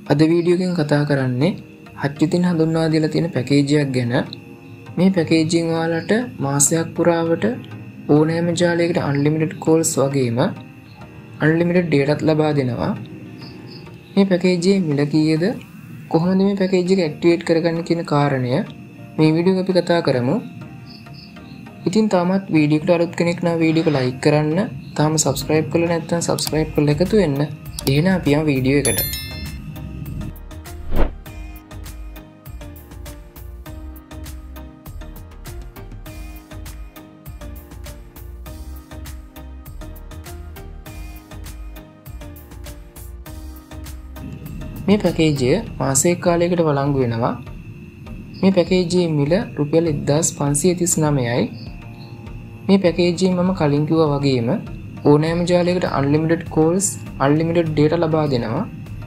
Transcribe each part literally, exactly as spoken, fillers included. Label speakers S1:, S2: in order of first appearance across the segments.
S1: අද වීඩියෝ එකෙන් කතා කරන්නේ හච් ඉතින් හඳුන්වා දීලා තියෙන පැකේජ් එකක් ගැන. මේ පැකේජ් එකෙන් ඔයාලට මාසයක් පුරාවට ඕනෑම ජාලයකට unlimited calls වගේම unlimited dataත් ලබා දෙනවා. මේ පැකේජ් එකේ මිල කීයද, කොහොමද මේ පැකේජ් එක ඇක්ටිවේට් කරගන්නේ කියන කාරණය මේ වීඩියෝ එක අපි කතා කරමු. ඉතින් තාමත් වීඩියෝ එකට අලුත් කෙනෙක් නම් වීඩියෝ එක ලයික් කරන්න, තාම subscribe කරලා නැත්නම් subscribe කරලා එකතු වෙන්න. එහෙනම් අපි යමු වීඩියෝ එකට. මේ පැකේජ් එක මාසික කාලයකට වළංගු වෙනවා. මේ පැකේජ් එකේ මිල රුපියල් එක්දාස් පන්සිය තිස් නවයයි. මේ පැකේජ් එකේ මම කලින් කිව්වා වගේම ඕනෑම ජාලයකට unlimited calls, unlimited data ලබා දෙනවා.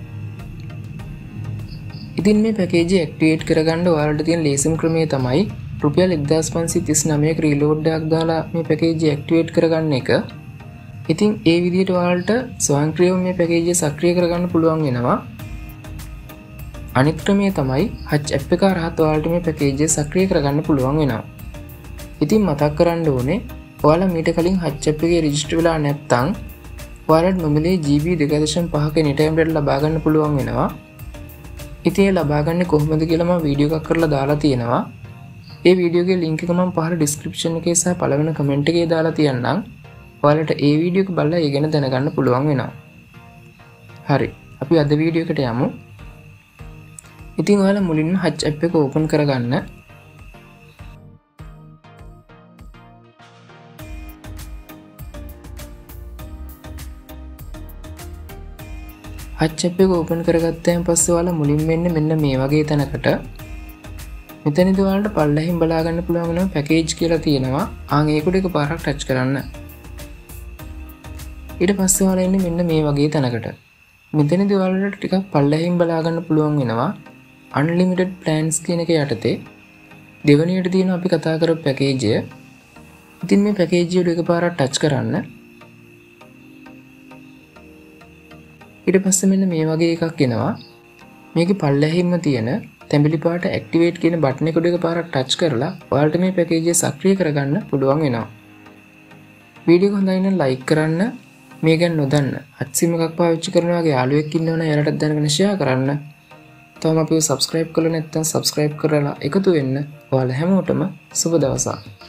S1: ඉතින් මේ පැකේජ් එක ඇක්ටිවේට් කරගන්න ඔයාලට තියෙන ලේසිම ක්‍රමය තමයි රුපියල් එක්දාස් පන්සිය තිස් නවයක රීලෝඩ් එකක් දාලා මේ පැකේජ් එක ඇක්ටිවේට් කරගන්න එක. ඉතින් ඒ විදිහට ඔයාලට ස්වයංක්‍රීයව මේ පැකේජ් එක සක්‍රිය කරගන්න පුළුවන් වෙනවා. අනිත් ක්‍රමය තමයි හච් ඇප් එක හරහා ඔයාලට මේ පැකේජ් එක සක්‍රිය කරගන්න පුළුවන් වෙනවා. ඉතින් මතක් කරන්න ඕනේ, ඔයාලා මීට කලින් හච් ඇප් එකේ රෙජිස්ටර් වෙලා නැත්නම් ඔයාලට නොමිලේ ජී බී දෙක දශම පහක anytime data ලබා ගන්න පුළුවන් වෙනවා. ඉතින් ඒ ලබා ගන්න කොහොමද කියලා මම වීඩියෝ එකක් කරලා දාලා තියෙනවා. ඒ වීඩියෝ එකේ link එක මම පහළ description එකේ සහ පළවෙනි comment එකේ දාලා තියන්නම්. ඔයාලට ඒ වීඩියෝ එක බලලා ඒ ගැන දැනගන්න පුළුවන් වෙනවා. හරි, අපි අද වීඩියෝ එකට යමු. ඉතින් ඔයාලා මුලින්ම හච් ඇප් එක ඕපන් කරගන්න. හච් ඇප් එක ඕපන් කරගත්තාන් පස්සේ ඔයාලා මුලින්ම එන්නේ මෙන්න මේ වගේ තැනකට. මෙතනදී ඔයාලට පල්ලෙහින් බලා ගන්න පුළුවන් වෙනවා පැකේජ් කියලා තියෙනවා. ආන් ඒකට එකපාරක් ටච් කරන්න. ඊට පස්සේ ඔයාලා එන්නේ මෙන්න මේ වගේ තැනකට. මෙතනදී ඔයාලට ටිකක් පල්ලෙහින් බලා ගන්න පුළුවන් වෙනවා unlimited plans කියන එක යටතේ දෙවැනියට තියෙන අපි කතා කරපු පැකේජ් එක. ඉතින් මේ පැකේජ් එක එකපාරක් ටච් කරන්න. ඊට පස්සේ මෙන්න මේ වගේ එකක් එනවා. මේකේ පල්ලෙහින්ම තියෙන තැඹිලි පාට activate කියන බටන් එක උඩ එකපාරක් ටච් කරලා ඔයාලට මේ පැකේජ් එක සක්‍රිය කරගන්න පුළුවන් වෙනවා. වීඩියෝ එක හොඳයි නම් like කරන්න. මේ ගැන නොදන්න හච් සිම් එකක් පාවිච්චි කරන වගේ යාළුවෙක් ඉන්නවනම් එයාලටත් දැනගෙන share කරන්න. තවම අපිව subscribe කරලා නැත්නම් subscribe කරලා එකතු වෙන්න. ඔයාලා හැමෝටම සුබ දවසක්.